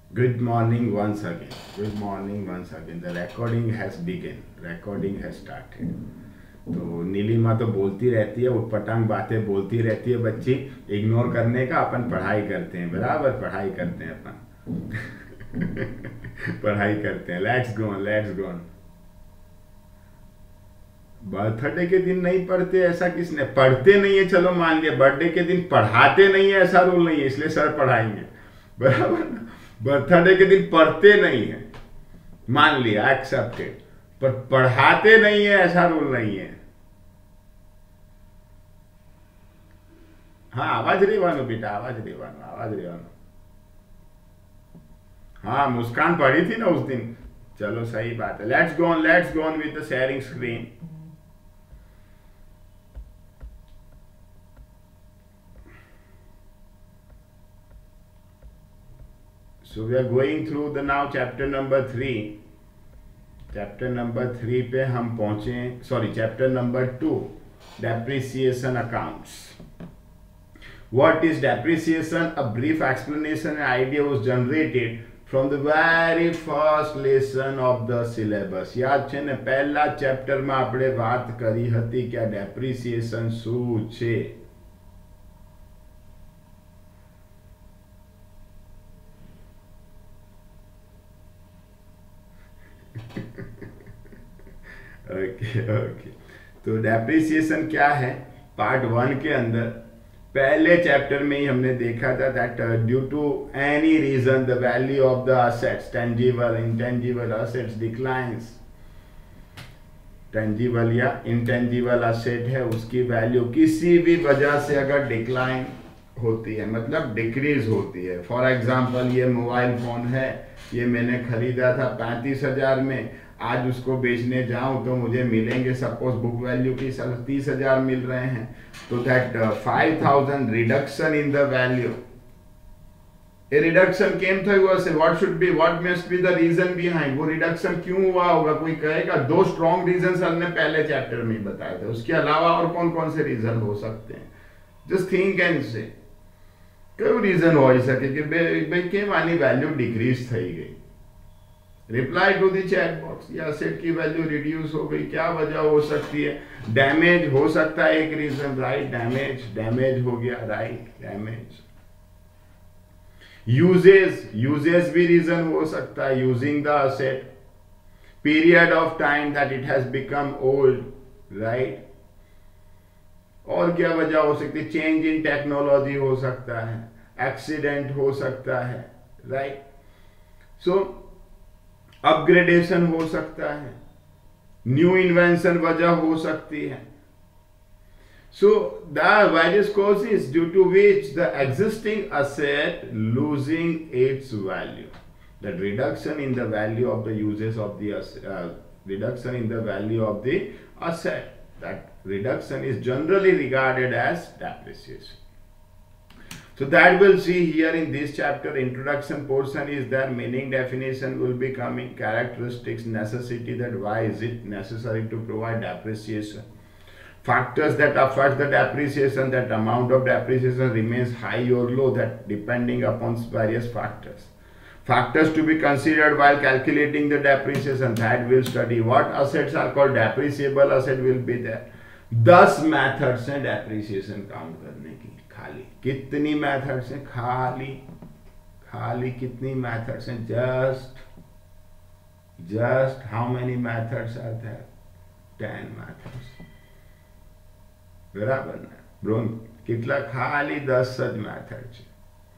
Good morning once again. Good morning once again. The recording has begun. Recording has started. तो नीलिमा तो बोलती रहती है, उटपटांग बातें बोलती रहती है बच्ची। इग्नोर करने का, अपन पढ़ाई करते हैं, बराबर पढ़ाई करते हैं अपन। पढ़ाई करते हैं। Let's go on, let's go on. Birthday के दिन नहीं पढ़ते ऐसा किसने? पढ़ते नहीं है, चलो मान लिया। बर्थडे के दिन पढ़ाते नहीं है ऐसा रूल नहीं है, इसलिए सर पढ़ाएंगे, बराबर ना? बर्थडे के दिन पढ़ते नहीं है, मान लिया, एक्सेप्टेड। पर पढ़ाते नहीं है ऐसा रूल नहीं है। हाँ, आवाज रेवानो बेटा, आवाज रेवानो, आवाज रेवानो। हाँ, मुस्कान पढ़ी थी ना उस दिन। चलो सही बात है। Let's go on with the sharing screen. So we are going through the now chapter number 3. Chapter number 3 पे हम पहुंचे, sorry chapter number 2, depreciation accounts. What is depreciation? A brief explanation and idea was generated from the very first lesson of the syllabus. याद છે ને, પહેલા ચેપ્ટરમાં આપણે વાત કરી હતી કે depreciation શું છે. ओके ओके, तो डेप्रिसिएशन क्या है? पार्ट 1 के अंदर पहले चैप्टर में ही हमने देखा था that due to any reason the value of the assets, tangible intangible assets declines. Tangible या इंटेंजिबल असेट है, उसकी वैल्यू किसी भी वजह से अगर डिक्लाइन होती है, मतलब डिक्रीज होती है। फॉर एग्जाम्पल, ये मोबाइल फोन है, ये मैंने खरीदा था 35,000 में, आज उसको बेचने जाऊं तो मुझे मिलेंगे, सपोज बुक वैल्यू की 30,000 मिल रहे हैं, तो that 5,000 reduction in the value, a reduction came था हुआ से, what should be, what must be the reason behind, वो रिडक्शन क्यों हुआ होगा? कोई कहेगा? 2 स्ट्रॉन्ग रीजन हमने पहले चैप्टर में बताए थे, उसके अलावा और कौन कौन से रीजन हो सकते हैं? जस्ट थिंक एंड से कोई रीजन हो सके कि भाई केम आनी वैल्यू डिक्रीज થઈ गई। Reply to the chat box, या असेट की वैल्यू रिड्यूस हो गई, क्या वजह हो सकती है? डैमेज हो सकता है एक रीजन, राइट? डैमेज हो गया, राइट? डैमेज। यूजेस भी रीजन हो सकता है, using the asset, period of time that it has become old, right? और क्या वजह हो सकती है? चेंज इन टेक्नोलॉजी हो सकता है, एक्सीडेंट हो सकता है, राइट? सो अपग्रेडेशन हो सकता है, न्यू इन्वेंशन वजह हो सकती है। So the various causes due to which the existing asset losing its value, that reduction in the value of the uses of the reduction in the value of the asset, that reduction is generally regarded as depreciation. So that we'll see here in this chapter. Introduction portion is there, meaning definition will be coming, characteristics, necessity, that why is it necessary to provide depreciation, factors that affect the depreciation, that amount of depreciation remains high or low, that depending upon various factors. Factors to be considered while calculating the depreciation, that we'll study. What assets are called depreciable asset will be there. 10 methods हैं depreciation count करने की। खाली कितनी methods हैं? खाली कितनी methods हैं? Just how many methods are there? 10 methods, बराबर ना? ब्रोन कितना? खाली 10 मेथड છે।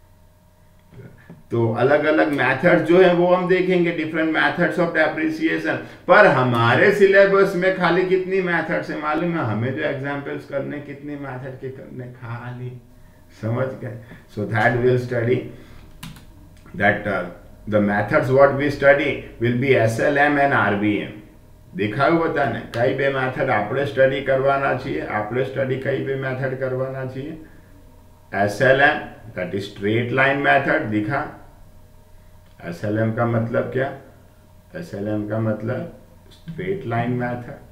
तो अलग अलग मेथड जो है वो हम देखेंगे, डिफरेंट मेथड्स ऑफ डेप्रिसिएशन। पर हमारे सिलेबस में खाली कितनी मेथड्स है मालूम है? हमें जो एग्जांपल्स करने, कितनी मेथड के करने, खाली, समझ गए? So that will study that the methods what we study will be SLM and RBM। દેખાયું બધાને? કઈ બે મેથડ આપણે સ્ટડી કરવાના છીએ? આપણે સ્ટડી કઈ બે મેથડ કરવાના છીએ? SLM, that is straight line method. दिखा? SLM का मतलब क्या? SLM का मतलब स्ट्रेट लाइन मेथड,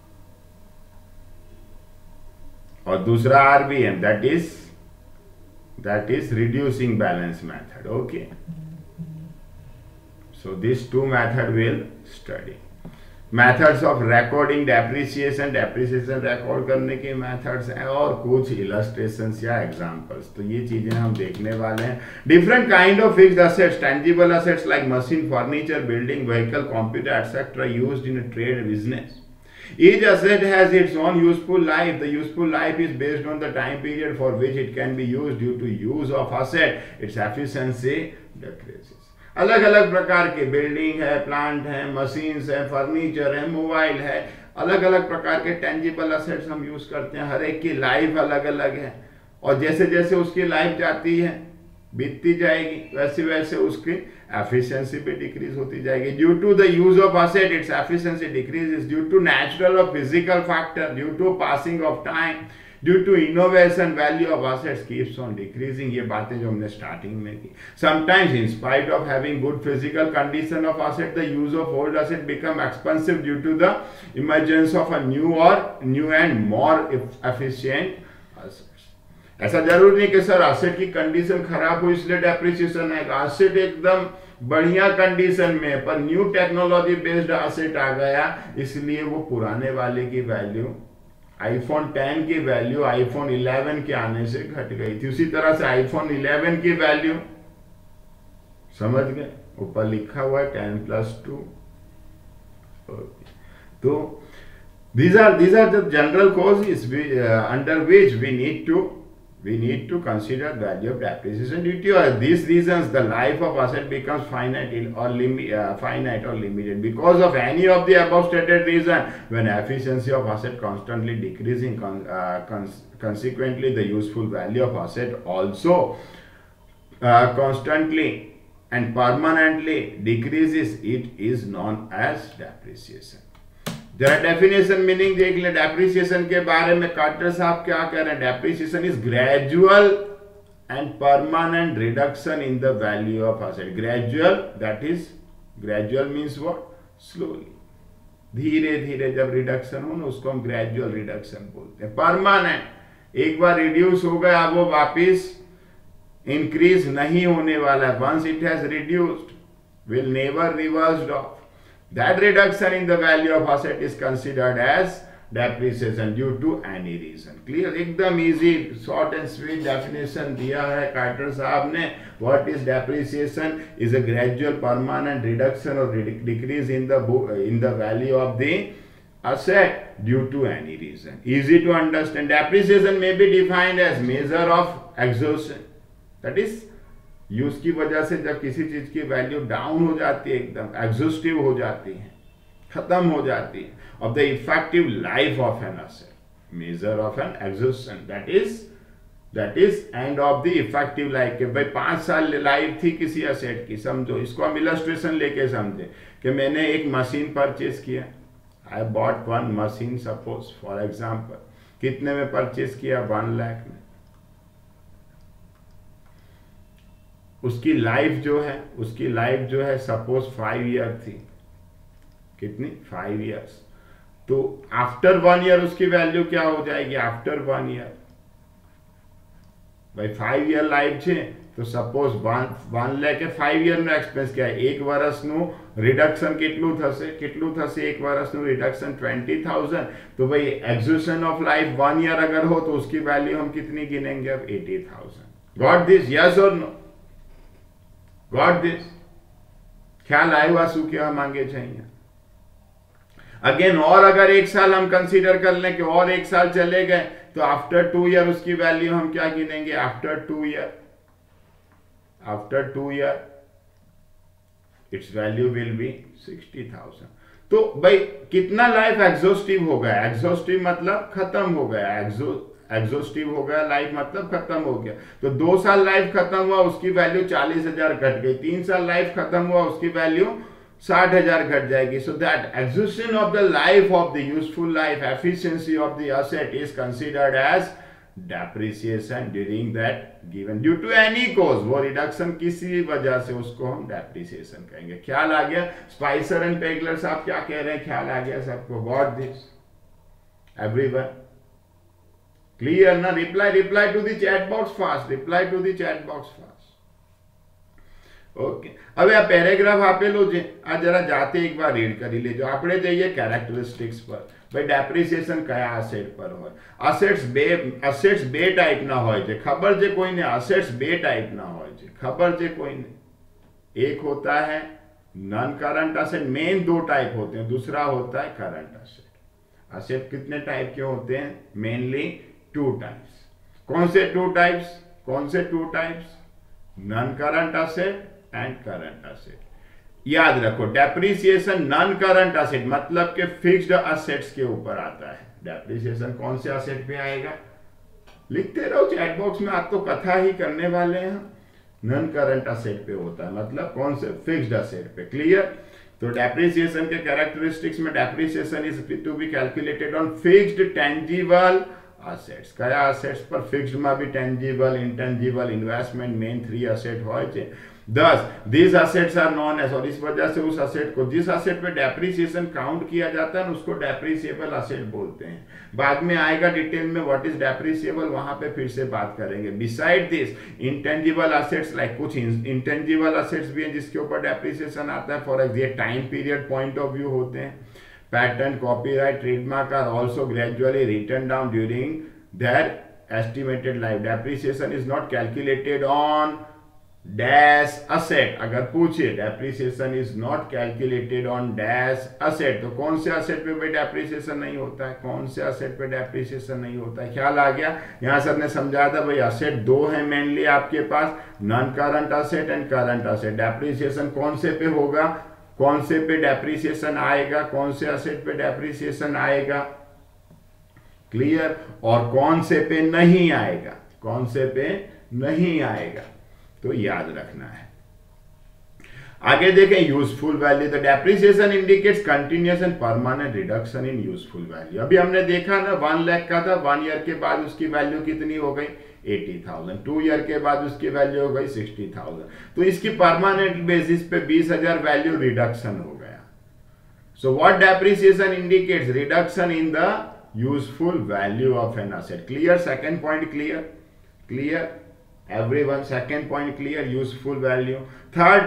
और दूसरा RBM, that is that is reducing balance method. Okay, so these two method will study. Methods of recording depreciation, depreciation record करने के मेथड्स हैं, और कुछ इलस्ट्रेशंस या एग्जांपल्स, तो ये चीजें हम देखने वाले हैं. Different kind of fixed assets, tangible assets like machine, furniture, building, vehicle, computer etcetera used in trade business. Each asset has its own useful life. The useful life is based on the time period for which it can be used. Due to use of asset, its efficiency decreases. अलग अलग प्रकार के building है, plant है, machines है, furniture है, mobile है, अलग अलग प्रकार के टेंजिबल असेट्स हम यूज करते हैं. हर एक की लाइफ अलग अलग है, और जैसे जैसे उसकी लाइफ जाती है, बीतती जाएगी, वैसे वैसे उसकी एफिशिएंसी भी डिक्रीज होती जाएगी. Due to the use of asset its efficiency decreases due to natural और physical factor, due to passing of time, due to innovation, value of assets keeps on decreasing. ये बातें जो हमने स्टार्टिंग में की. Sometimes in spite of having good physical condition of asset, the use of old asset become expensive due to the emergence of a new and more efficient assets. ऐसा जरूर नहीं कि सर असेट की condition खराब हो इसलिए depreciation है. Asset एकदम बढ़िया कंडीशन में, पर न्यू टेक्नोलॉजी बेस्ड असेट आ गया, इसलिए वो पुराने वाले की वैल्यू, आईफोन 10 की वैल्यू आईफोन 11 के आने से घट गई थी. उसी तरह से आईफोन 11 की वैल्यू, समझ गए, ऊपर लिखा हुआ है 10+2. तो these are the general causes under which we need to consider value of depreciation. Due to these reasons, the life of asset becomes finite or limited. Because of any of the above stated reason, when efficiency of asset constantly decreasing, consequently the useful value of asset also constantly and permanently decreases. It is known as depreciation. जरा definition meaning देख ले depreciation के बारे में. Quarter साहब क्या कह रहे हैं? Depreciation is gradual and permanent reduction in the value of asset. Gradual, that is, gradual means what? Slowly, धीरे धीरे जब रिडक्शन हो ना, उसको हम ग्रेजुअल रिडक्शन बोलते हैं. परमानेंट, एक बार रिड्यूस हो गया, वो वापिस इंक्रीज नहीं होने वाला. Once it has reduced, will never reversed off. That reduction in the value of asset is considered as depreciation due to any reason. Clear? एकदम easy, short and sweet definition दिया है कार्टर साहब ने. What is depreciation? Is a gradual, permanent reduction or decrease in the value of the asset due to any reason. Easy to understand. Depreciation may be defined as measure of exhaustion. That is, use की वजह से जब किसी चीज की value down हो जाती है, एकदम एग्जॉस्टिव हो जाती है, खत्म हो जाती है, of the effective life of an asset. Major of an exhaustion, that is end of the effective life. के भाई 5 साल लाइफ थी किसी असेट की, समझो, इसको हम इलस्ट्रेशन लेके समझे कि मैंने एक मशीन परचेज किया. I bought 1 machine, suppose for example. कितने में परचेज किया? 1 लाख में. उसकी लाइफ जो है सपोज 5 ईयर थी. कितनी? 5 ईयर्स. तो आफ्टर 1 ईयर उसकी वैल्यू क्या हो जाएगी? आफ्टर 1 ईयर, भाई 5 ईयर लाइफ છે, तो સપોઝ 1 લાખ 5 ઈયરનો એક્સપેન્સ क्या है? 1 વર્ષનું રિડક્શન કેટલું થશે? 1 વર્ષનું રિડક્શન 20,000. तो भाई एग्जॉस्शन ऑफ लाइफ 1 ईयर अगर हो तो उसकी वैल्यू हम कितनी गिनेंगे? अब 80,000. Got this? यस और नो? Got this? ख्याल आया શું કહેવા માંગે છે અહીંયા? अगेन, और अगर 1 साल हम कंसीडर कर लें कि और 1 साल चले गए, तो आफ्टर 2 ईयर उसकी वैल्यू हम क्या गिनेंगे? After 2 year its value will be 60,000. तो भाई कितना लाइफ एग्जॉस्टिव हो गया? एग्जॉस्टिव मतलब खत्म हो गया. एग्जॉस्टिव हो गया लाइफ मतलब खत्म हो गया. तो 2 साल लाइफ खत्म हुआ, उसकी वैल्यू 40,000 घट गई. 3 साल लाइफ खत्म हुआ, उसकी वैल्यू 60,000 घट जाएगी. So that exhaustion of the life of the useful life, efficiency of the asset is considered as depreciation during that given due to any cause. वो रिडक्शन किसी वजह से, उसको हम डेप्रिसिएशन कहेंगे. ख्याल आ गया? स्पाइसर एंड पेगलर साहब क्या कह रहे हैं? ख्याल आ गया सबको? What this everyone? ક્લિયર ના? reply to the chat box fast, reply to the chat box fast. Okay, હવે આ પેરેગ્રાફ આપેલું છે, આ જરા જાતે એકવાર રીડ કરી લેજો. આપણે જઈએ કેરેક્ટરિસ્ટિક્સ પર. ભાઈ ડેપ્રિસિએશન કયા અસેટ પર હોય? અસેટ્સ બે ટાઈપના હોય છે. ખબર છે કોઈને? અસેટ્સ બે ટાઈપના હોય છે. ખબર છે કોઈને? एक होता है नॉन करंट असेट. मेन दो टाइप होते हैं, दूसरा होता है करंट असेट. असेट कितने टाइप के होते हैं? Mainly two types. कौन से टू टाइप्स? कौन से two types? Non current asset and current asset. याद रखो, डेप्रिसिएशन नॉन करंट असेट मतलब के फिक्स्ड असेट्स के ऊपर आता है. डेप्रिसिएशन कौन से असेट पे आएगा? लिखते रहो चैट बॉक्स में, आज तो कथा ही करने वाले हैं. नॉन करंट असेट पे होता है, मतलब कौन से? फिक्स्ड असेट पे. क्लियर? तो डेप्रिसिएशन के कैरेक्टरिस्टिक्स में depreciation is to be calculated on fixed tangible assets. कया असेट्स पर? फिक्स्ड में भी tangible, intangible, investment, main three asset હોય છે. Thus, these assets are known as, और इस वजह से उस असेट को, जिस असेट पे डेप्रिसिएशन काउंट किया जाता है ना, उसको डेप्रिसिएबल असेट बोलते हैं. बाद में आएगा डिटेल में व्हाट इज डेप्रिसिएबल, वहां पे फिर से बात करेंगे. Beside this intangible assets, like कुछ इंटेंजिबल असेट्स भी हैं जिसके ऊपर डेप्रिसिएशन आता है. For example time period point of view होते हैं. Pattern, copyright, trademark are also gradually written down during their estimated life. Depreciation is not calculated on dash asset. अगर पूछे depreciation is not calculated on dash asset, तो कौन से asset पे भाई depreciation नहीं होता है? कौन से असेट पे डेप्रिसिएशन नहीं होता है? ख्याल आ गया? यहां सर ने समझाया था भाई असेट दो है मेनली आपके पास, non current asset and current asset. Depreciation कौन से पे होगा, कौन से पे डेप्रिसिएशन आएगा, कौन से असेट पे डेप्रिसिएशन आएगा? क्लियर? और कौन से पे नहीं आएगा, कौन से पे नहीं आएगा, तो याद रखना है. आगे देखें useful value. The depreciation indicates continuous and permanent reduction in useful value. अभी हमने देखा ना 1 लाख का था, 1 ईयर के बाद उसकी वैल्यू कितनी हो गई? 80,000. 2 ईयर के बाद उसकी वैल्यू हो गई 60,000. तो इसकी परमानेंट बेसिस पे 20,000 वैल्यू रिडक्शन हो गया. So what depreciation indicates? Reduction in the useful value of an asset. Clear? Second point clear? Clear everyone? second point clear? Useful value. Third,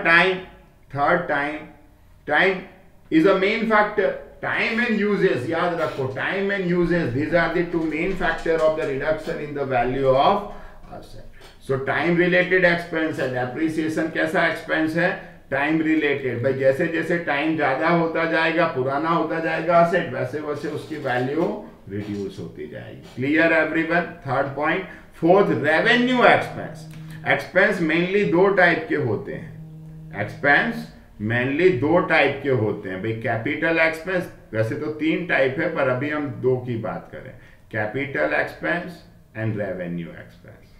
time is a main factor. Time and uses, याद रखो, time and uses, these are the two main factor of the reduction in the value of asset. So time related expense है. depreciation कैसा expense है? Time related. भाई जैसे जैसे time ज्यादा होता जाएगा, पुराना होता जाएगा असेट, वैसे वैसे उसकी वैल्यू रिड्यूस होती जाएगी. Clear everyone? Third point. Fourth, revenue expense. Expense mainly दो टाइप के होते हैं. एक्सपेंस मेनली दो टाइप के होते हैं. भाई कैपिटल एक्सपेंस, वैसे तो 3 टाइप है पर अभी हम 2 की बात करें. Capital expense and revenue expense.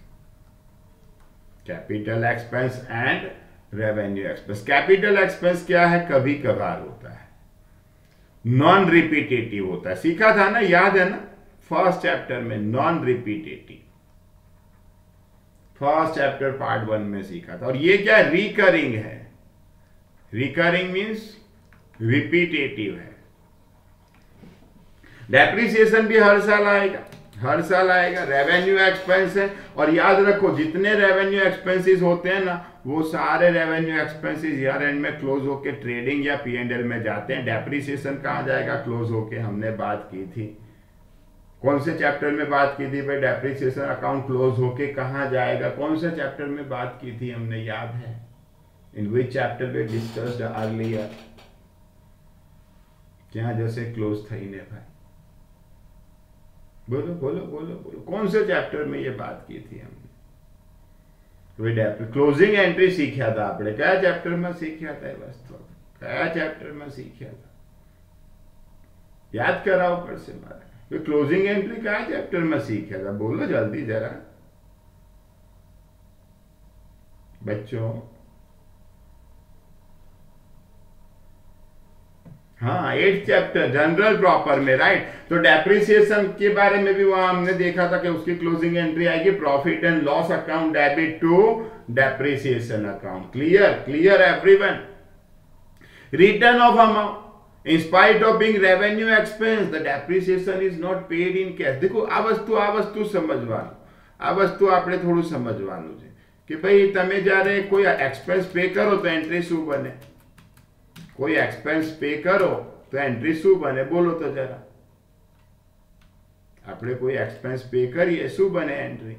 Capital expense and revenue expense. Capital expense क्या है? कभी कभार होता है, नॉन रिपीटेटिव होता है. सीखा था ना, याद है ना फर्स्ट चैप्टर में? Non repetitive first chapter part 1 में सीखा था. और ये क्या? रिकरिंग है. रिकरिंग मींस रिपीटेटिव है. डेप्रिसिएशन भी हर साल आएगा, हर साल आएगा. रेवेन्यू एक्सपेंस है. और याद रखो जितने रेवेन्यू एक्सपेंसेस होते हैं ना, वो सारे रेवेन्यू एक्सपेंसेस ईयर एंड में क्लोज होके ट्रेडिंग या P&L में जाते हैं. डेप्रिसिएशन कहां जाएगा? क्लोज होके. हमने बात की थी, कौन से चैप्टर में बात की थी भाई? डेप्रिसिएशन अकाउंट क्लोज होके कहां जाएगा? कौन से चैप्टर में बात की थी हमने, याद है? In which chapter we discussed earlier? क्या जैसे क्लोज था ही नहीं भाई? बोलो बोलो बोलो बोलो, कौन से चैप्टर में ये बात की थी हमने? क्लोजिंग एंट्री सीखा था आपने. क्या चैप्टर में सीखा था? बस तो क्या चैप्टर में सीखा था? याद कराओ ऊपर से मारे. क्लोजिंग एंट्री क्या चैप्टर में सीखा था? बोलो जल्दी जरा बच्चों. हाँ, 8th चैप्टर जनरल प्रॉपर में, राइट. तो डेप्रिसिएशन के बारे में भी वहां हमने देखा था कि उसकी क्लोजिंग एंट्री आएगी profit and loss account debit to depreciation account. Clear? Clear everyone? Return of amount. In spite of being revenue expense the depreciation is not paid in cash. देखो आ वस्तु समझवानो, आ वस्तु આપણે થોડું સમજવાનું છે કે ભાઈ તમે જ્યારે કોઈ એક્સપેન્સ પે કરો તો એન્ટ્રી શું બને, કોઈ એક્સપેન્સ પે કરો તો એન્ટ્રી શું બને, બોલો તો જરા। આપણે કોઈ એક્સપેન્સ પે કરીએ શું બને એન્ટ્રી?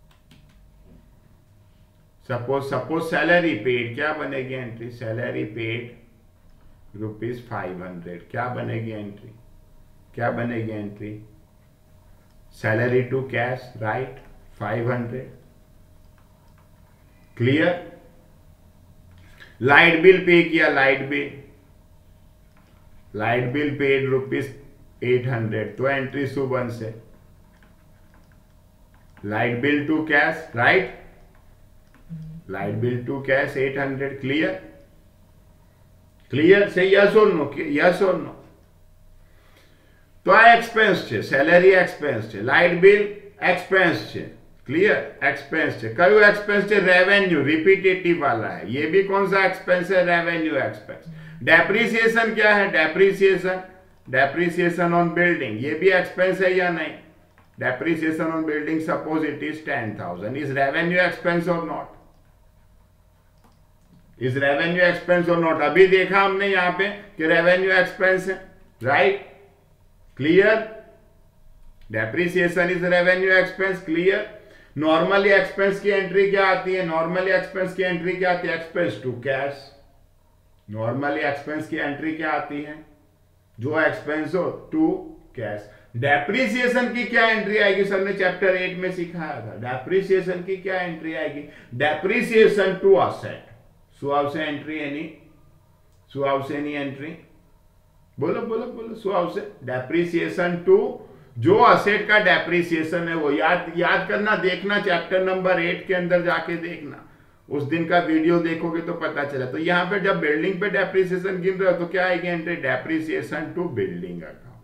सपोज सैलरी पेड, क्या बनेगी एंट्री? सैलरी पेड ₹500, क्या बनेगी एंट्री? क्या बनेगी entry? Salary to cash, right, 500। Clear? Light bill pay किया, लाइट बिल पेड ₹800, तो एंट्री शू बन से? Light bill to cash, right, light bill to cash 800। Clear? Clear? से यस और नो? यस और नो? तो आ एक्सपेंस છે, સેલેરી એક્સપેન્સ છે, લાઇટ બિલ एक्सपेंस છે। क्लियर? एक्सपेंस છે। કયું एक्सपेंस છે? रेवेन्यू, रिपीटेटिव वाला है। ये भी कौन सा एक्सपेंस है? Revenue expense. डेप्रिसिएशन क्या है? डेप्रिसिएशन ऑन बिल्डिंग, ये भी एक्सपेंस है या नहीं? Depreciation on building suppose it is 10,000, is revenue expense or not? Is revenue expense or not? अभी देखा हमने यहां पे कि रेवेन्यू एक्सपेंस है, right? Clear? Depreciation is revenue expense. Clear? Normally expense की एंट्री क्या आती है? नॉर्मली एक्सपेंस की एंट्री क्या आती है? Expense to cash. Normally expense की एंट्री क्या आती है? जो एक्सपेंस हो टू कैश। डेप्रिसिएशन की क्या एंट्री आएगी? सर ने चैप्टर 8 में सिखाया था। डेप्रिसिएशन की क्या एंट्री आएगी? Depreciation to asset. શું આવશે એન્ટ્રી એની? શું આવશે એની એન્ટ્રી? બોલો બોલો બોલો, શું આવશે? डेप्रिसिएशन टू, जो असेट का डेप्रिसिएशन है वो याद करना, देखना चैप्टर नंबर 8 के अंदर जाके देखना, उस दिन का वीडियो देखोगे तो पता चला। तो यहां पे जब बिल्डिंग पे डेप्रिसिएशन गिन रहे हो तो क्या आएगी entry? Depreciation to building account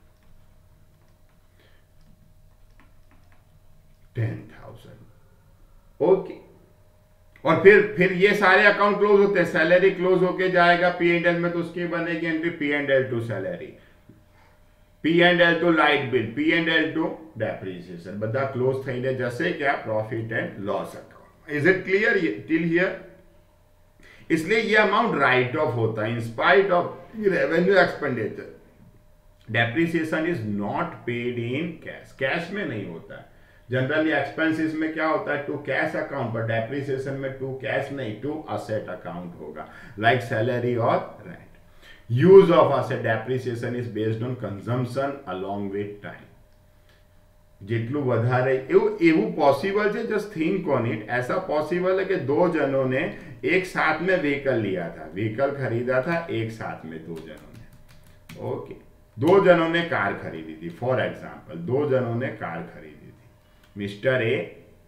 10,000। Okay, और फिर ये सारे अकाउंट क्लोज होते हैं, सैलरी क्लोज होके जाएगा P&L में, तो उसकी बनेगी entry P&L to salary, P&L to light bill, P&L to depreciation, બધા क्लोज થઈને જશે क्या? Profit and loss account. Is it clear till here? इसलिए ये अमाउंट राइट ऑफ होता है in spite of revenue expenditure. Depreciation is not paid in cash, cash में नहीं होता है। जनरली एक्सपेंसेस में क्या होता है? टू कैश अकाउंट, पर डेप्रिसिएशन में टू कैश नहीं, टू असेट अकाउंट होगा, लाइक सैलरी और rent. Use of asset depreciation is based on consumption along with time. જેટલું વધારે એવું पॉसिबल है, जस्ट थिंक ऑन इट। ऐसा पॉसिबल है कि दो जनों ने एक साथ में व्हीकल लिया था, व्हीकल खरीदा था एक साथ में दो जनों ने। ओके, दो जनों ने कार खरीदी थी, फॉर एग्जाम्पल दो जनों ने कार खरीदी थी, मिस्टर ए,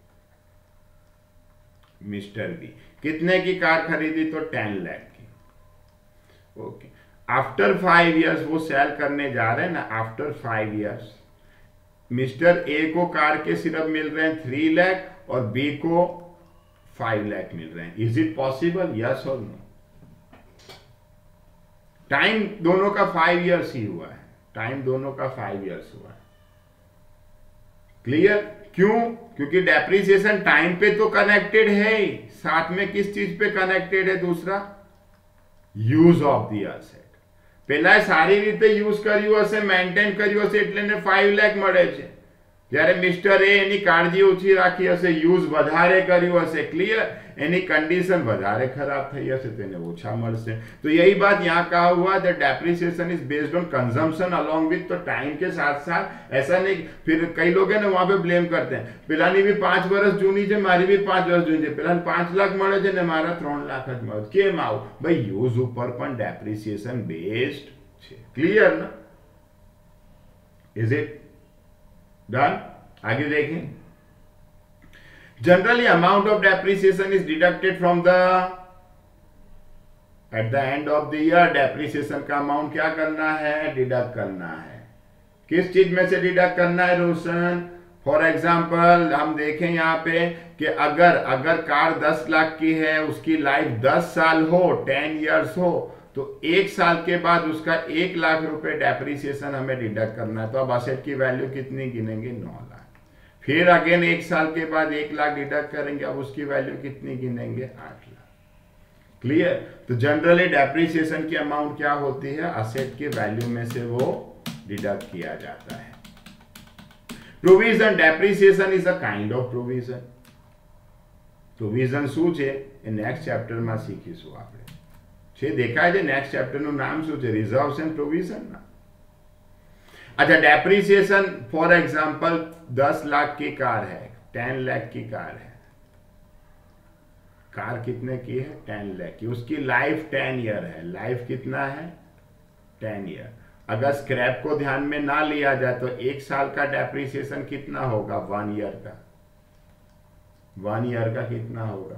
मिस्टर बी। कितने की कार खरीदी? तो 10 लाख की। ओके, आफ्टर 5 इयर्स वो सेल करने जा रहे हैं ना, आफ्टर 5 इयर्स मिस्टर ए को कार के सिर्फ मिल रहे हैं 3 लाख और बी को 5 लाख मिल रहे हैं। Is it possible? यस और नो? टाइम दोनों का 5 इयर्स ही हुआ है, टाइम दोनों का 5 इयर्स हुआ है। क्लियर? क्यों? क्योंकि डेप्रिसिएशन टाइम पे तो कनेक्टेड है ही, साथ में किस चीज पे कनेक्टेड है? दूसरा, यूज ऑफ द एसेट। पहला सारी रीते यूज કર્યું હશે, મેન્ટેન કર્યું હશે એટલે એને 5 લાખ મળે છે। જ્યારે મિસ્ટર એ એની કાળજી ઓછી રાખી હશે, યુઝ વધારે કર્યું હશે, ક્લિયર, એની कंडीशन વધારે खराब થઈ હશે તો એને ઓછા મળશે। तो यही बात यहाँ कहा हुआ है, depreciation is based on consumption along with, तो टाइम के साथ साथ। ऐसा नहीं, फिर कई लोग है ना वहां पे ब्लेम करते हैं, પેલાની भी 5 વર્ષ જૂની છે, મારી भी 5 વર્ષ જૂની છે, પેલાને 5 લાખ મળે છે ને મારા 3 લાખ જ મળે। કેમ આવું? ભાઈ યુઝ ઉપર પણ डेप्रिसिएशन बेस्ड છે। क्लियर ना? Is it done? आगे देखें। Generally amount of depreciation is deducted from the, at the end of the year depreciation का अमाउंट क्या करना है? डिडक्ट करना है। किस चीज में से डिडक्ट करना है रोशन? फॉर एग्जाम्पल हम देखें यहाँ पे कि अगर कार 10 लाख की है, उसकी लाइफ 10 साल हो, 10 इयर्स हो, तो 1 साल के बाद उसका 1 लाख रुपए डेप्रिसिएशन हमें डिडक्ट करना है, तो अब असेट की वैल्यू कितनी गिनेंगे? 9 लाख। फिर अगेन 1 साल के बाद 1 लाख डिडक्ट करेंगे, अब उसकी वैल्यू कितनी गिनेंगे? 8 लाख। क्लियर? तो जनरली डेप्रिसिएशन की अमाउंट क्या होती है? असेट के वैल्यू में से वो डिडक्ट किया जाता है। Provision, depreciation is a kind of provision. Provision શું છે એ નેક્સ્ટ ચેપ્ટરમાં શીખીશું આપણે. છે દેખાય છે નેક્સ્ટ ચેપ્ટરનું નામ શું છે? રિઝર્વ્સ એન્ડ પ્રોવિઝન ના. अच्छा, डेप्रिसिएशन फॉर एग्जांपल 10 लाख की कार है, 10 लाख की कार है. कार कितने की है? 10 लाख की. उसकी लाइफ 10 ईयर है. लाइफ कितना है? 10 ईयर. अगर स्क्रैप को ध्यान में ना लिया जाए तो 1 साल का डेप्रिसिएशन कितना होगा? 1 ईयर का. 1 ईयर का कितना होगा?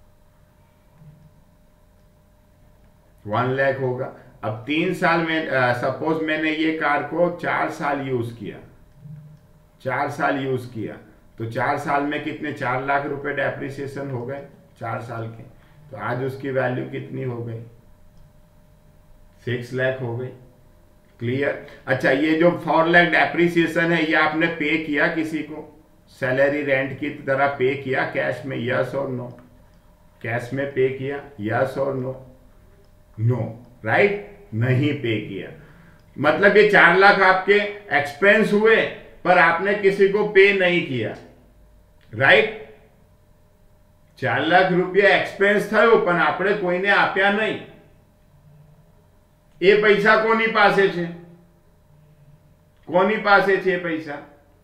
1 लाख होगा. अब 3 साल में सपोज मैंने ये कार को 4 साल यूज किया, 4 साल यूज किया, तो 4 साल में कितने? 4 लाख रुपए डेप्रिसिएशन हो गए 4 साल के. तो आज उसकी वैल्यू कितनी हो गई? 6 लाख हो गई. क्लियर? अच्छा, ये जो 4 लाख डेप्रिसिएशन है ये आपने पे किया किसी को? सैलरी रेंट की तरह पे किया कैश में? यस और नो? कैश में पे किया? यस और नो? No, right? नहीं पे किया. मतलब ये 4 लाख आपके एक्सपेंस हुए पर आपने किसी को पे नहीं किया, राइट? 4 लाख रुपया एक्सपेंस થયો પણ આપણે કોઈને આપ્યા નહીં. એ પૈસા કોની પાસે છે? કોની પાસે છે પૈસા?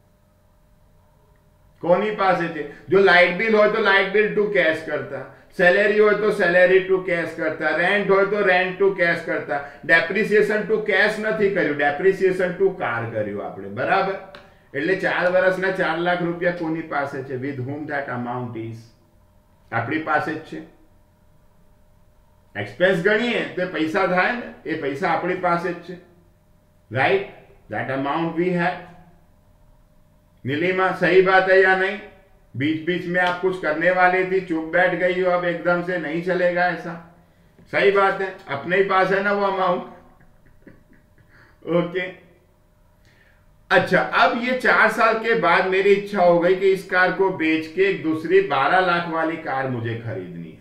કોની પાસે છે? જો લાઇટ બિલ હોય તો લાઇટ બિલ ટુ કેશ કરતા, સેલેરી હોય તો સેલેરી ટુ કેશ કરતા, રેન્ટ હોય તો રેન્ટ ટુ કેશ કરતા. ડેપ્રિસિએશન ટુ કેશ નથી કર્યું, ડેપ્રિસિએશન ટુ કાર કર્યું આપણે, બરાબર? એટલે 4 વર્ષના 4 લાખ રૂપિયા કોની પાસે છે? With whom that amount is? આપણી પાસે જ છે. एक्सपेंस गणिए तो पैसा થાય ને, એ પૈસા આપણી પાસે જ છે, राइट? दैट अमाउंट वी है. नीलिमा, सही बात है या नहीं? बीच बीच में आप कुछ करने वाली थी, चुप बैठ गई हो, अब एकदम से नहीं चलेगा ऐसा. सही बात है, अपने ही पास है ना वो अमाउंट. ओके. अच्छा, अब ये 4 साल के बाद मेरी इच्छा हो गई कि इस कार को बेच के एक दूसरी 12 लाख वाली कार मुझे खरीदनी है.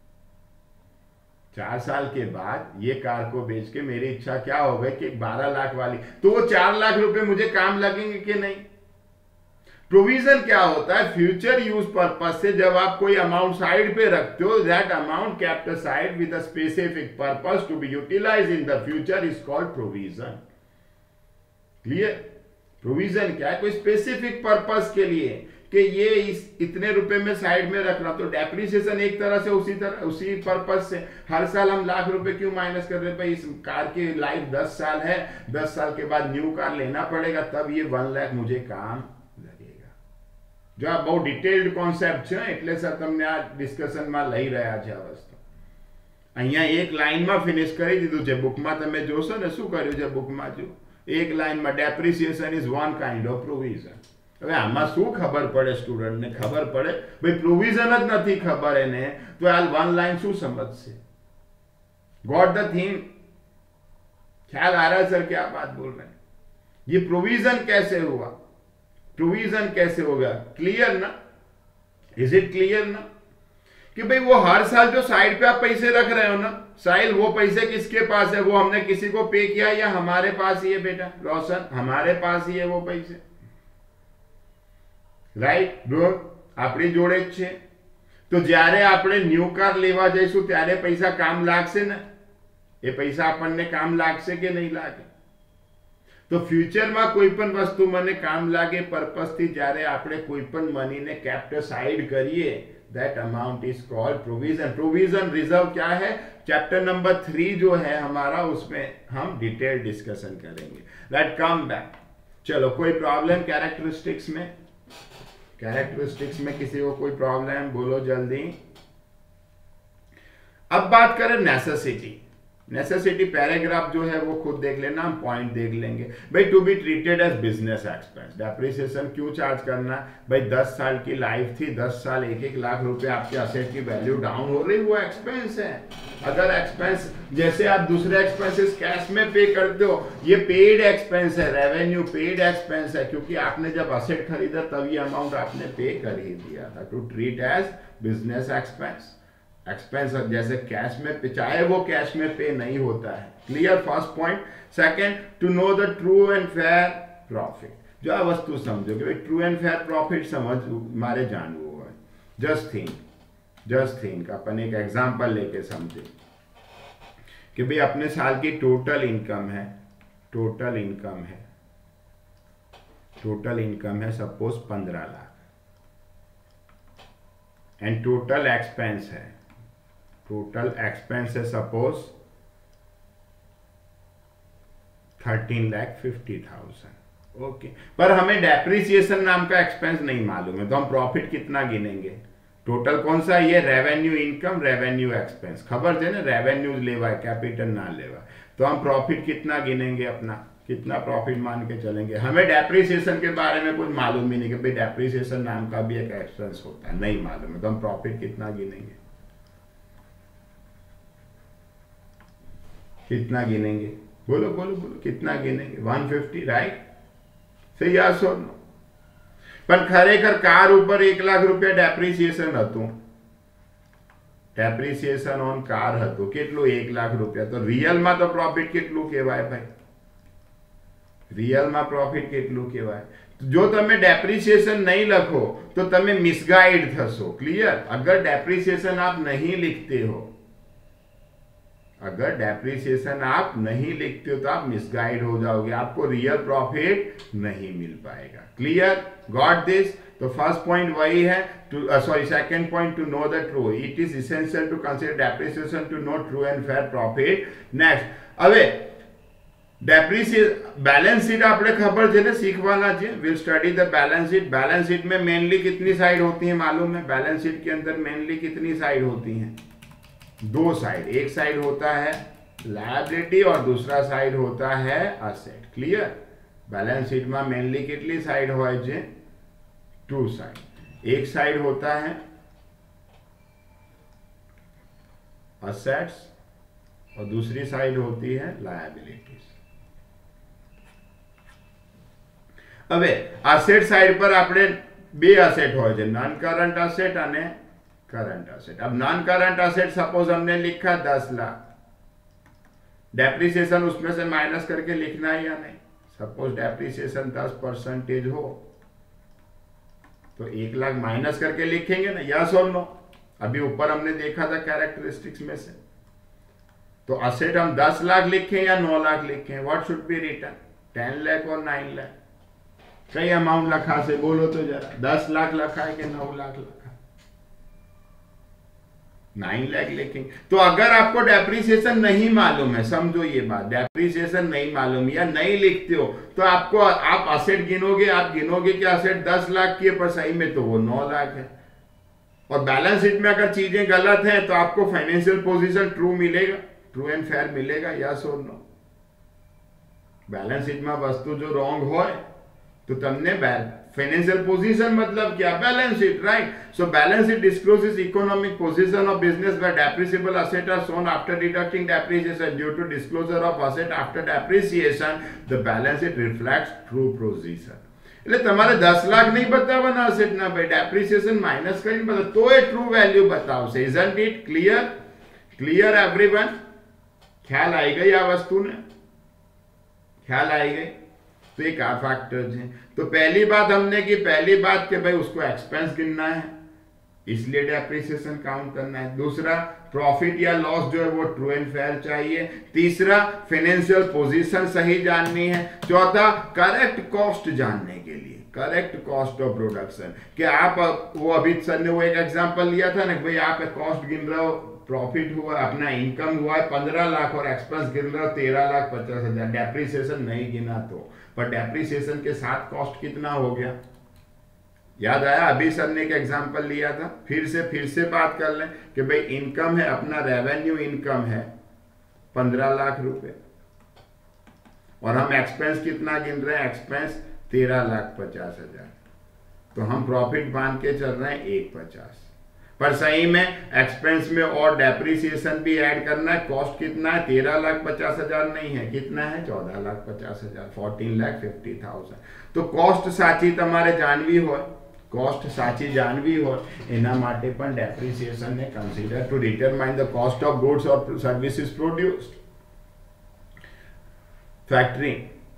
4 साल के बाद ये कार को बेच के मेरी इच्छा क्या हो गई कि 12 लाख वाली, तो वो 4 लाख रुपए मुझे काम लगेंगे कि नहीं? प्रोविजन क्या होता है? फ्यूचर यूज पर्पस से जब आप कोई अमाउंट साइड पे रखते हो, that amount kept aside with a specific purpose to be utilized in the future is called provision. Clear? Provision क्या है? कोई स्पेसिफिक पर्पस के लिए कि ये इतने रुपए में साइड में रख रहा. तो डेप्रिसिएशन एक तरह से उसी पर्पस से. हर साल हम लाख रुपए क्यों माइनस कर रहे हैं? भाई इस कार की लाइफ 10 साल है, 10 साल के बाद न्यू कार लेना पड़ेगा, तब ये 1 लाख मुझे काम लगेगा. जो आ बहुत डिटेल्ड कॉन्सेप्ट है, એટલે સર તમને આ ડિસ્કશનમાં લઈ રહ્યા છે આ વસ્તુ. અહીંયા એક લાઈનમાં ફિનિશ કરી દીધું છે. બુકમાં તમે જોશો ને શું કર્યું છે બુકમાં? જો એક લાઈનમાં depreciation is one kind of provision. હવે આમાં શું ખબર પડે સ્ટુડન્ટને? ખબર પડે ભાઈ પ્રોવિઝન જ નથી ખબર એને, તો આ 1 લાइन શું સમજશે? Got the thing? ख्याल आ रहा है सर क्या बात बोल रहे हैं? ये प्रोविजन कैसे हुआ? प्रोविजन कैसे होगा? क्लियर ना? इज इट क्लियर ना? कि भाई वो हर साल जो साइड पे आप पैसे रख रहे हो ना, साहिल, वो पैसे किसके पास है? वो हमने किसी को पे किया या हमारे पास ही है? बेटा रोशन, हमारे पास ही है वो पैसे, राइट ब्रो? આપણી જોડે જ છે. તો જ્યારે આપણે ન્યુ કાર લેવા જઈશું ત્યારે પૈસા કામ લાગશે ને? એ પૈસા આપણને કામ લાગશે કે નહીં લાગે? તો ફ્યુચરમાં કોઈ પણ વસ્તુ મને કામ લાગે પર્પસથી જ્યારે આપણે કોઈ પણ મનીને કેપ્ટ સાઇડ કરીએ, that amount is called provision. Provision reserve क्या है? चैप्टर नंबर 3 जो है हमारा, उसमें हम डिटेल डिस्कशन करेंगे. Let come back. चलो, कोई प्रॉब्लम कैरेक्टरिस्टिक्स में? कैरेक्टरिस्टिक्स में किसी को कोई प्रॉब्लम? बोलो जल्दी. अब बात करें नेसेसिटी. नेसेसिटी पैराग्राफ जो है वो खुद देख लेना, हम पॉइंट देख लेंगे। भाई to be treated as business expense, depreciation क्यों चार्ज करना? भाई 10 साल की लाइफ थी, 10 साल 1-1 लाख रुपए आपके असेट की वैल्यू डाउन हो रही, वो एक्सपेंस है। अगर एक्सपेंस जैसे आप दूसरे एक्सपेंसेस कैश में पे करते हो, ये पेड एक्सपेंस है, रेवेन्यू पेड एक्सपेंस है, क्योंकि आपने जब असेट खरीदा तब ये अमाउंट आपने पे कर ही दिया था। To treat as business expense, expense जैसे कैश में, चाहे वो कैश में पे नहीं होता है। Clear first point. Second, to know the true and fair profit, जो आप वस्तु समझोगे, ट्रू एंड फेयर प्रॉफिट समझ मारे जानू हो। जस्ट थिंक अपन एक एग्जांपल लेके समझे कि भाई अपने साल की टोटल इनकम है सपोज 15 लाख, एंड टोटल एक्सपेंस है सपोज 13,50,000। ओके, पर हमें डेप्रिसिएशन नाम का एक्सपेंस नहीं मालूम है, तो हम प्रॉफिट कितना गिनेंगे? टोटल कौन सा? ये रेवेन्यू इनकम, रेवेन्यू एक्सपेंस, खबर थे ना, रेवेन्यू लेवा है, कैपिटल ना लेवा, तो हम प्रॉफिट कितना गिनेंगे? अपना कितना प्रॉफिट मान के चलेंगे? हमें डेप्रिसिएशन के बारे में कुछ मालूम ही नहीं कि भाई डेप्रिसिएशन नाम का भी एक एक्सपेंस होता है, नहीं मालूम है, तो हम प्रॉफिट कितना गिनेंगे? बोलो कितना गिनेंगे? 150, राइट? सही या सो नो? પણ ખરેખર કાર ઉપર 1 લાખ રૂપિયા ડેપ્રિસિએશન હતું, डेप्रिसिएशन ऑन कार હતું કેટલું? 1 લાખ રૂપિયા। તો રિયલમાં તો પ્રોફિટ કેટલું કહેવાય ભાઈ? રિયલમાં પ્રોફિટ કેટલું કહેવાય? જો તમે डेप्रिसिएशन नहीं લખો तो તમે મિસગાઈડ થશો। क्लियर? अगर डेप्रिसिएशन आप नहीं लिखते हो, अगर डेप्रिसिएशन आप नहीं लिखते हो तो आप मिसगाइड हो जाओगे, आपको रियल प्रॉफिट नहीं मिल पाएगा। क्लियर? Got this? तो फर्स्ट पॉइंट वही है, second point, to know the true, it is essential to consider depreciation to know true and fair profit. Next, હવે डेप्रिसिएशन बैलेंस शीट આપણે ખબર છે ને, सीखवाना છે। Will study the balance sheet. Balance sheet में मेनली कितनी साइड होती है मालूम है? बैलेंस शीट के अंदर मेनली कितनी साइड होती हैं? 2 साइड। एक साइड होता है लायबिलिटी और दूसरा साइड होता है असेट। क्लियर? बैलेंस शीट में मेनली कितनी साइड होय छे? 2 साइड। एक साइड होता है असेट्स और दूसरी साइड होती है लायबिलिटीज। હવે असेट साइड पर આપણે બે असेट હોય છે, नॉन करंट असेट અને करंट असेट। अब नॉन करंट असेट सपोज हमने लिखा 10 लाख, डेप्रिसिएशन उसमें से माइनस करके लिखना है या नहीं? सपोज डेप्रिसिएशन 10% हो तो 1 लाख माइनस करके लिखेंगे ना, यस और नो? अभी ऊपर हमने देखा था कैरेक्टरिस्टिक्स में से, तो असेट हम 10 लाख लिखें या 9 लाख लिखें? What should be written? 10 lakh और 9 लाख? कई अमाउंट लखा से बोलो तो जरा, 10 लाख लखा है कि 9 लाख लखा? 9 लाख लिखेंगे। तो अगर आपको डेप्रिसिएशन नहीं मालूम है, समझो ये बात, डेप्रिसिएशन नहीं मालूम या नहीं लिखते हो, तो आपको, आप असेट गिनोगे, आप गिनोगे कि असेट 10 लाख की है, पर सही में तो वो 9 लाख है। और बैलेंस शीट में अगर चीजें गलत हैं तो आपको फाइनेंशियल पोजीशन ट्रू मिलेगा, ट्रू एंड फेयर मिलेगा, यस और नो? बैलेंस शीट में वस्तु जो रॉन्ग हो तो तमने फाइनेंशियल पोजीशन मतलब क्या? Balance sheet, right? So balance sheet discloses economic position of business where depreciable assets are shown after deducting depreciation. Due to disclosure of asset after depreciation, the balance sheet reflects true position. એટલે તમારે 10 લાખ નહીં બતાવવાના asset ના ભાઈ, depreciation minus કરીને બતાવો તો એ true value બતાવશે। Isn't it clear? Clear everyone? ખ્યાલ આવી ગઈ આ વસ્તુને? ખ્યાલ આવી ગઈ? तो एक आ फैक्टर है। तो पहली बात हमने की, पहली बात कि भाई उसको एक्सपेंस गिनना है, इसलिए डेप्रिसिएशन काउंट करना है। दूसरा, प्रॉफिट या लॉस जो है वो ट्रू एंड फेयर चाहिए। तीसरा, फाइनेंशियल पोजीशन सही जाननी है। चौथा, करेक्ट कॉस्ट जानने के लिए, करेक्ट कॉस्ट ऑफ प्रोडक्शन, कि आप, वो अभी सर ने वो एक एग्जांपल लिया था ना, भाई आप कॉस्ट गिन रहे हो, प्रॉफिट हुआ, अपना इनकम हुआ है 15 लाख और एक्सपेंस गिन रहे हो 13,50,000, डेप्रिसिएशन नहीं गिना तो, पर डेप्रिसिएशन के साथ कॉस्ट कितना हो गया? याद आया? अभी सर ने एक एग्जांपल लिया था, फिर से बात कर लें कि भाई इनकम है, अपना रेवेन्यू इनकम है, 15 लाख रुपए, और हम एक्सपेंस कितना गिन रहे हैं, एक्सपेंस 13,50,000, तो हम प्रॉफिट मान के चल रहे हैं 1,50,000, पर सही में एक्सपेंस में और डेप्रिसिएशन भी ऐड करना है। कॉस्ट कितना है, 13,50,000 नहीं है, कितना है, 14,50,000, 14,50,000। तो कॉस्ट साची તમારે જાણવી હોય, કોસ્ટ સાચી જાણવી હોય એના માટે પણ ડેપ્રિસિએશન ને consider to determine the cost of goods or services produced. Factory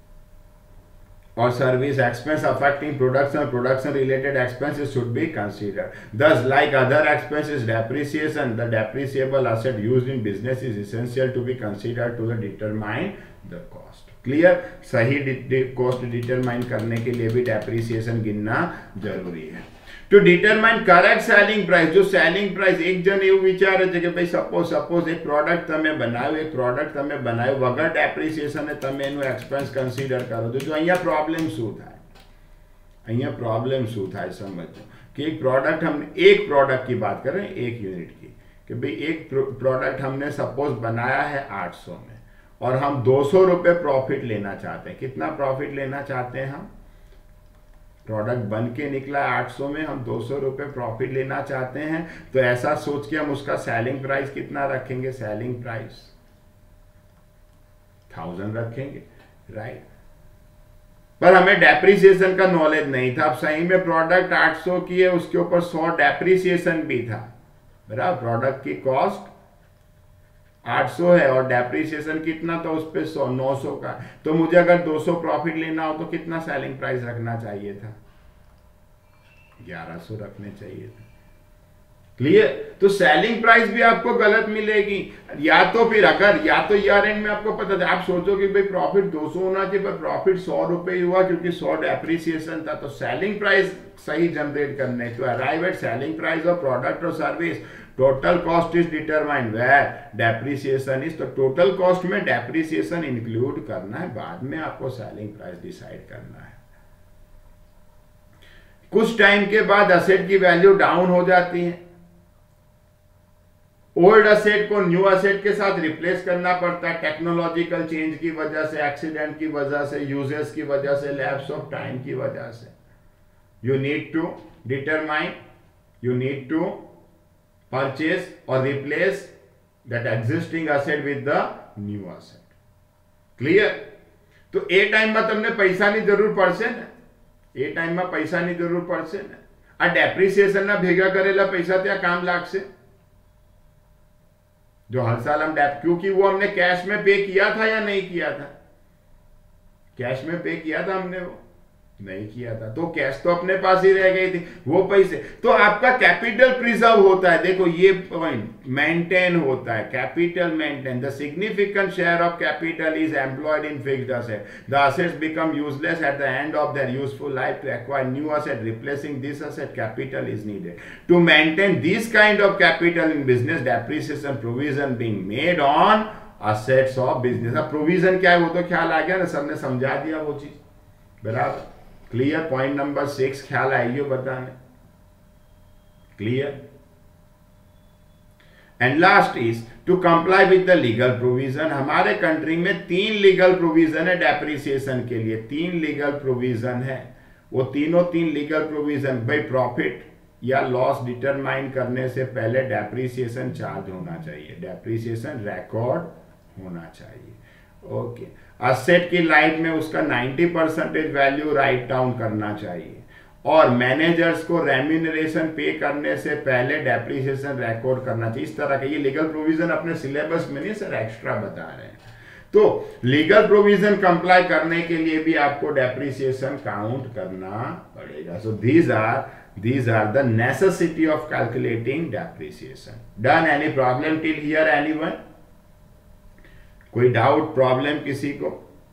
or service expense affecting production related expenses should be considered. Thus, like other expenses, depreciation, the depreciable asset used in business is essential to be considered to determine the cost. Clear? सही cost determine करने के लिए भी depreciation गिनना जरूरी है. To determine correct selling price, जो selling price, एक जन એવું વિચારે છે કે ભાઈ સપોઝ એક પ્રોડક્ટ તમે બનાવ્યું વગર ડેપ્રિસિએશન તમે એનું એક્સપેન્સ કન્સિડર કરો તો જો અહીંયા પ્રોબ્લેમ શું થાય, સમજો कि एक प्रोडक्ट हमने, एक प्रोडक्ट की बात कर रहे हैं, एक यूनिट की, कि भाई एक प्रोडक्ट हमने सपोज बनाया है 800 में और हम 200 रुपये प्रॉफिट लेना चाहते हैं. कितना प्रॉफिट लेना चाहते हैं हम, प्रोडक्ट बन के निकला 800 में, हम 200 रुपये प्रॉफिट लेना चाहते हैं. तो ऐसा सोच के हम उसका सेलिंग प्राइस कितना रखेंगे, सेलिंग प्राइस 1000 रखेंगे, राइट. पर हमें डेप्रिसिएशन का नॉलेज नहीं था. अब सही में प्रोडक्ट 800 की है, उसके ऊपर 100 डेप्रिसिएशन भी था, बराबर. प्रोडक्ट की कॉस्ट 800 है और डेप्रिसिएशन कितना था उस पर 100, 900 का. तो मुझे अगर 200 प्रॉफिट लेना हो तो कितना सेलिंग प्राइस रखना चाहिए था, 1100 रखने चाहिए था. क्लियर. तो सेलिंग प्राइस भी आपको गलत मिलेगी. या तो फिर अगर या तो ईयर एंड में आपको पता था, आप सोचो कि भाई प्रॉफिट 200 होना चाहिए पर प्रॉफिट 100 रुपये हुआ क्योंकि 100 डेप्रिसिएशन था. तो सेलिंग प्राइस सही जनरेट करने तो arrive at selling price of product और service, total cost is determined where depreciation is. तो टोटल कॉस्ट में डेप्रिसिएशन इंक्लूड करना है, बाद में आपको सेलिंग प्राइस डिसाइड करना है. कुछ टाइम के बाद असेट की वैल्यू डाउन हो जाती है. ओल्ड असेट को न्यू असेट के साथ रिप्लेस करना पड़ता है, टेक्नोलॉजिकल चेंज की वजह से, एक्सीडेंट की वजह से, यूजेस की वजह से, लैप्स ऑफ टाइम की वजह से. You need to determine, you need to purchase or replace that existing asset with the new asset. Clear? तो ए टाइम में તમને પૈસાની જરૂર પડશે ને, એ ટાઈમમાં પૈસાની જરૂર પડશે ને. આ ડેપ્રિસિએશનના ભેગા કરેલા પૈસા ત્યાં કામ લાગશે. जो हर साल हम क्योंकि वो हमने कैश में पे किया था या नहीं किया था, कैश में पे किया था हमने, वो नहीं किया था, तो कैश तो अपने पास ही रह गई थी, वो पैसे. तो आपका कैपिटल प्रिजर्व होता है. देखो ये पॉइंट मेंटेन होता है, capital maintain. The significant share of capital is employed in fixed asset. The assets become useless at the end of their useful life. To acquire new asset replacing this asset, capital is needed. To maintain this kind of capital in business, depreciation provision being made on assets of business. अब provision क्या है वो तो ख्याल आ गया ना, सबने समझा दिया वो चीज, बराबर. क्लियर. पॉइंट नंबर 6 ख्याल आइए बताने. Clear. And last is to comply with the legal provision. हमारे कंट्री में 3 लीगल प्रोविजन है डेप्रिसिएशन के लिए. 3 लीगल प्रोविजन है. वो तीनों 3 लीगल प्रोविजन, भाई प्रॉफिट या लॉस डिटरमाइन करने से पहले डेप्रिसिएशन चार्ज होना चाहिए, डेप्रिसिएशन रिकॉर्ड होना चाहिए. ओके. असेट की लाइफ में उसका 90% वैल्यू राइट डाउन करना चाहिए और मैनेजर्स को रेम्यूनरेशन पे करने से पहले डेप्रिसिएशन रिकॉर्ड करना चाहिए. इस तरह का ये लीगल प्रोविजन अपने सिलेबस में नहीं सर, एक्स्ट्रा बता रहे हैं. तो लीगल प्रोविजन कंप्लाई करने के लिए भी आपको डेप्रिसिएशन काउंट करना पड़ेगा. So these are the necessity of calculating depreciation. Done? Any problem till here anyone? कोई डाउट, प्रॉब्लम किसी को?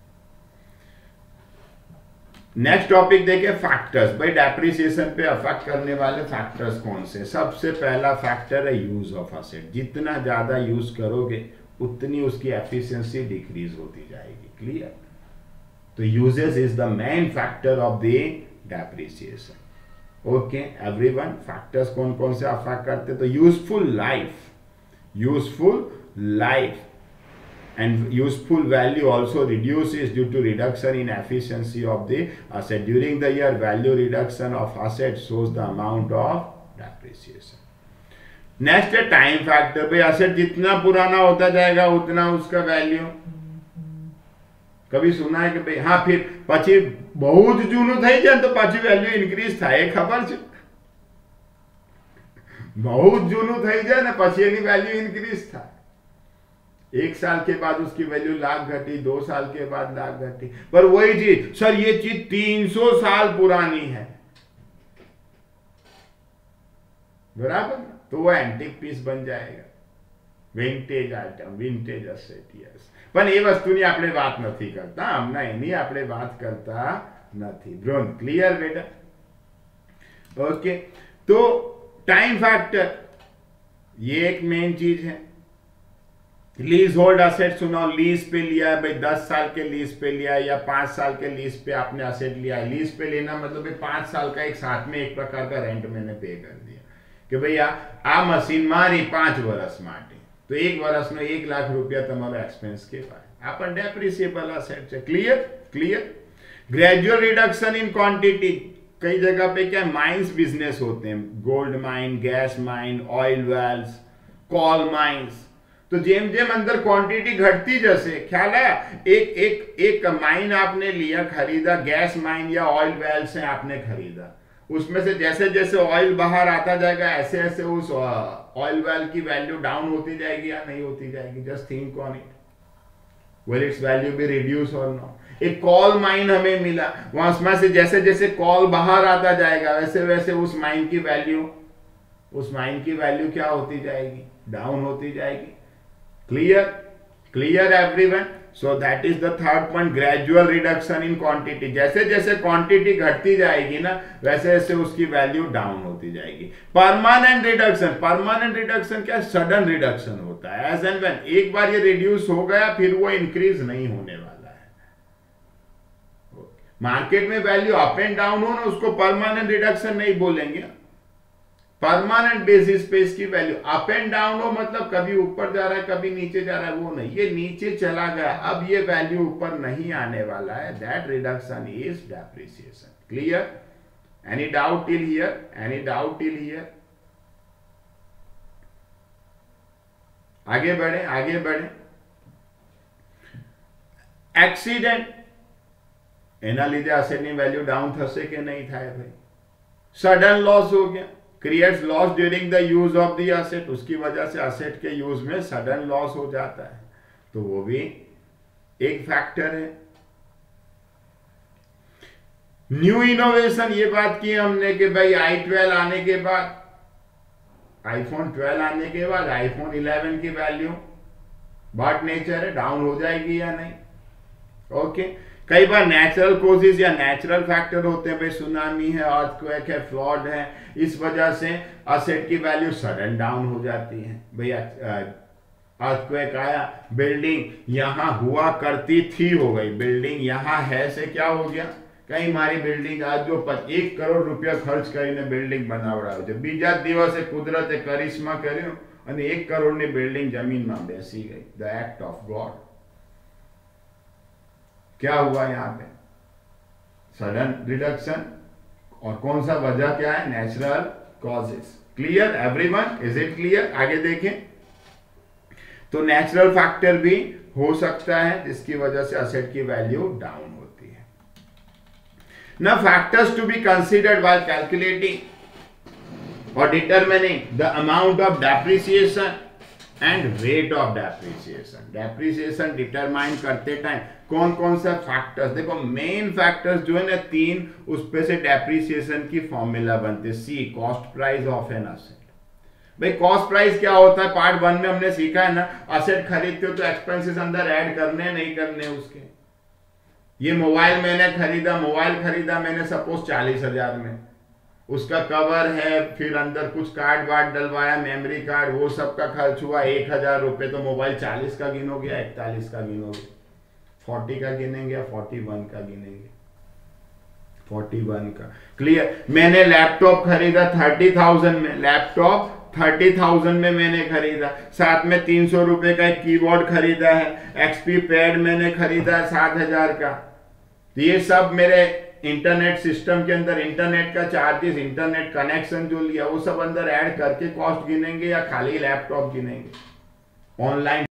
नेक्स्ट टॉपिक देखिए फैक्टर्स. भाई डेप्रिसिएशन पे अफेक्ट करने वाले फैक्टर्स कौन से. सबसे पहला फैक्टर है यूज ऑफ असेट. जितना ज्यादा यूज करोगे उतनी उसकी एफिशिएंसी डिक्रीज होती जाएगी. क्लियर. तो uses is the main factor of the depreciation. Okay everyone. Factors कौन कौन से अफेक्ट करते. तो useful life and useful value also reduces due to reduction in efficiency of the asset. During the year, value reduction of asset shows the amount of depreciation. Next है time factor. भाई asset जितना पुराना होता जाएगा उतना उसका value. कभी सुना है कि भाई हाँ फिर પછી બહુ જ જૂનું થઈ જાય તો પાછી વેલ્યુ ઇન્ક્રીઝ થાય, એ ખબર છે? બહુ જ જૂનું થઈ જાય ને પછી એની વેલ્યુ ઇન્ક્રીઝ થાય. 1 साल के बाद उसकी वैल्यू लाख घटी, 2 साल के बाद लाख घटी. पर वही चीज, सर ये चीज 300 साल पुरानी है, बराबर, तो वो एंटिक पीस बन जाएगा. Vintage item, vintage asset. Yes, पण એ વસ્તુની આપણે વાત નથી કરતા, હમણાં એની આપણે વાત કરતા નથી. બ્રોન ક્લિયર બેટા? ओके, तो टाइम फैक्टर ये एक मेन चीज है. लीज होल्ड असेट सुनो, लीज पे लिया है भाई, 10 साल के लीज पे लिया है या 5 साल के लीज पे आपने असेट लिया है. लीज पे लेना मतलब 5 साल का एक साथ में एक प्रकार का रेंट मैंने पे कर दिया कि भैया आ मशीन मारी 5 વર્ષ માટે, तो 1 વર્ષનો 1 લાખ રૂપિયા તમારો एक्सपेंस કહેવાય. આ પણ डेप्रिसिएबल असेट છે. Clear? Clear. Gradual reduction in quantity. कई जगह पे क्या माइंस बिजनेस होते हैं, gold mine, gas mine, oil wells, coal mines. तो जेम जेम अंदर क्वांटिटी घटती जैसे, ख्याल है, एक माइन आपने लिया, खरीदा, गैस माइन या ऑयल वेल से आपने खरीदा, उसमें से जैसे जैसे ऑयल बाहर आता जाएगा ऐसे ऐसे उस ऑयल वेल की वैल्यू डाउन होती जाएगी या नहीं होती जाएगी. Just think on it, will its value be reduce or not. एक कॉल माइन हमें मिला, वहां उसमें से जैसे जैसे कॉल बाहर आता जाएगा वैसे वैसे उस माइन की वैल्यू क्या होती जाएगी? डाउन होती जाएगी. Clear? Clear everyone? So that is the third point, gradual reduction in quantity. जैसे जैसे क्वांटिटी घटती जाएगी ना वैसे वैसे उसकी वैल्यू डाउन होती जाएगी. Permanent reduction. परमानेंट रिडक्शन क्या? सडन रिडक्शन होता है. एज एंड व्हेन एक बार ये रिड्यूस हो गया फिर वो इंक्रीज नहीं होने वाला है. मार्केट में वैल्यू अप एंड डाउन हो ना, उसको परमानेंट रिडक्शन नहीं बोलेंगे. परमानेंट बेसिस पे इसकी वैल्यू अप एंड डाउन हो, मतलब कभी ऊपर जा रहा है कभी नीचे जा रहा है, वो नहीं. ये नीचे चला गया, अब ये वैल्यू ऊपर नहीं आने वाला है. That reduction is depreciation. Clear? Any doubt till here? Any doubt till here? आगे बढ़े, आगे बढ़े. एक्सीडेंट, એના લીધે અસેટની વેલ્યુ ડાઉન થશે કે નહીં થાય ભાઈ? સડન लॉस हो गया, creates loss during the use of the asset, उसकी वजह से असेट के यूज में सडन लॉस हो जाता है, तो वो भी एक फैक्टर है. न्यू इनोवेशन, ये बात की हमने कि भाई i12 आने के बाद, आईफोन 12 आने के बाद आईफोन 11 की वैल्यू बट नेचर है, डाउन हो जाएगी या नहीं. ओके. कई बार नेचुरल कोजेस या नेचुरल फैक्टर होते हैं, भाई सुनामी है, अर्थक्वेक है, फ्लड है, इस वजह से असेट की वैल्यू सडन डाउन हो जाती है. भैया अर्थक्वेक आया, बिल्डिंग यहां हुआ करती थी हो गई, बिल्डिंग यहां है से क्या हो गया? कहीं मारी बिल्डिंग आज जो 1 करोड़ रुपया खर्च કરીને બિલ્ડિંગ બનાવડાવ્યો છે, બીજા દિવસે કુદરતે કરિશ્મા કર્યો અને 1 કરોડની બિલ્ડિંગ જમીનમાં બેસી ગઈ. The act of God. क्या हुआ यहां पे? Sudden reduction. और कौन सा वजह क्या है? Natural causes. Clear everyone? Is it clear? आगे देखें. तो नेचुरल फैक्टर भी हो सकता है जिसकी वजह से असेट की वैल्यू डाउन होती है. Now factors to be considered while calculating or determining the amount of depreciation and rate of depreciation. Depreciation determine करते टाइम कौन कौन सा फैक्टर्स, देखो मेन फैक्टर्स जो है ना 3, उस पे से डेप्रिसिएशन की फॉर्मूला बनते. C, cost price of an asset. भाई कॉस्ट प्राइस क्या होता है? पार्ट 1 में हमने सीखा है ना, असेट खरीदते हो तो एक्सपेंसेस अंदर ऐड करने नहीं करने उसके. ये मोबाइल मैंने खरीदा मैंने सपोज 40,000 में, उसका कवर है, फिर अंदर कुछ कार्ड वार्ड डलवाया, मेमोरी कार्ड, वो सब का खर्च हुआ 1,000 रुपए, तो मोबाइल 40 का गिनोगे या 41 का गिनोगे? 40 का गिनेंगे या 41 का गिनेंगे? 41 का. क्लियर? मैंने लैपटॉप खरीदा 30,000 में, लैपटॉप 30,000 में मैंने खरीदा, साथ में 300 रुपए का एक कीबोर्ड खरीदा है, एक्सपी पैड मैंने खरीदा है 7,000 का। तो ये सब मेरे इंटरनेट सिस्टम के अंदर इंटरनेट का चार्जेस, इंटरनेट कनेक्शन जो लिया वो सब अंदर ऐड करके कॉस्ट गिनेंगे या खाली लैपटॉप गिनेंगे? ऑनलाइन